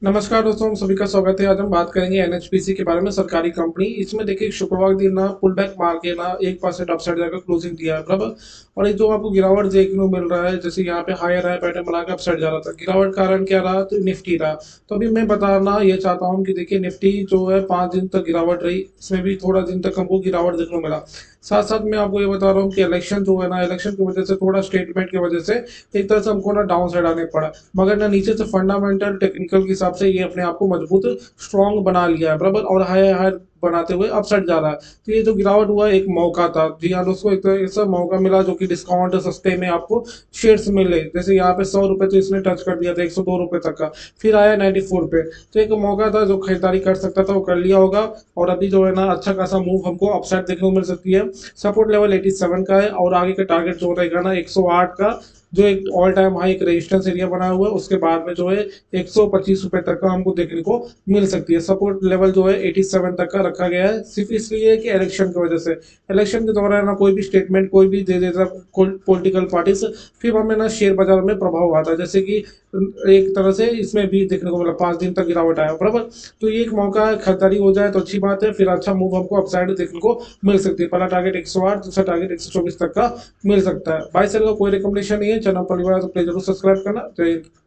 नमस्कार दोस्तों, हम सभी का स्वागत है। आज हम बात करेंगे एनएचपीसी के बारे में, सरकारी कंपनी। इसमें देखिए शुक्रवार दिन ना पुल बैक मार के ना 1% अपसाइड जाकर क्लोजिंग दिया है, बराबर। और ये जो आपको गिरावट देखने को मिल रहा है, जैसे यहाँ पे हायर हाई पैटर्न बना के अपसाइड जा रहा था, गिरावट कारण क्या रहा? तो निफ्टी रहा। तो अभी मैं बताना ये चाहता हूँ कि देखिए निफ्टी जो है 5 दिन तक गिरावट रही, इसमें भी थोड़ा दिन तक हमको गिरावट देखने को मिला। साथ साथ मैं आपको ये बता रहा हूँ कि इलेक्शन जो है ना, इलेक्शन की वजह से थोड़ा स्टेटमेंट की वजह से एक तरह से हमको ना डाउन साइड आने पड़ा। मगर ना नीचे से फंडामेंटल टेक्निकल के हिसाब से ये अपने आप को मजबूत स्ट्रांग बना लिया है, बराबर। और हाई हाई बनाते हुए अपसाइड जा रहा है। तो ये जो गिरावट हुआ एक मौका था, जी हाँ दोस्तों, एक तरह ऐसा मौका मिला जो कि डिस्काउंट सस्ते में आपको शेयर्स मिले। जैसे यहाँ पे 100 रुपए तो इसने टच कर दिया था, 102 रुपए तक का, फिर आया 94 पे। तो एक मौका था, जो खरीदारी कर सकता था वो कर लिया होगा। और अभी जो है ना अच्छा खासा मूव हमको अपसाइड देखने को मिल सकती है। सपोर्ट लेवल 87 का है और आगे का टारगेट जो रहेगा ना 108 का, जो एक ऑल टाइम हाई एक रेजिस्टेंस एरिया बना हुआ है। उसके बाद में जो है 125 रुपए तक का हमको देखने को मिल सकती है। सपोर्ट लेवल जो है 87 तक का रखा गया है, सिर्फ इसलिए कि इलेक्शन की वजह से। इलेक्शन के दौरान ना कोई भी स्टेटमेंट कोई भी दे देता पॉलिटिकल पार्टी से, फिर हमें ना शेयर बाजार में प्रभाव आता है। जैसे कि एक तरह से इसमें भी देखने को मिला, 5 दिन तक गिरावट आया, बराबर। तो ये एक मौका है, खरीदारी हो जाए तो अच्छी बात है, फिर अच्छा मूव हमको अपसाइड देखने को मिल सकती है। पहला टारगेट 108, दूसरा टारगेट 124 तक का मिल सकता है। भाई सर का कोई रिकमेंडेशन नहीं है, चैनल पर तो प्लीज जरूर सब्सक्राइब करना। जय हिंद।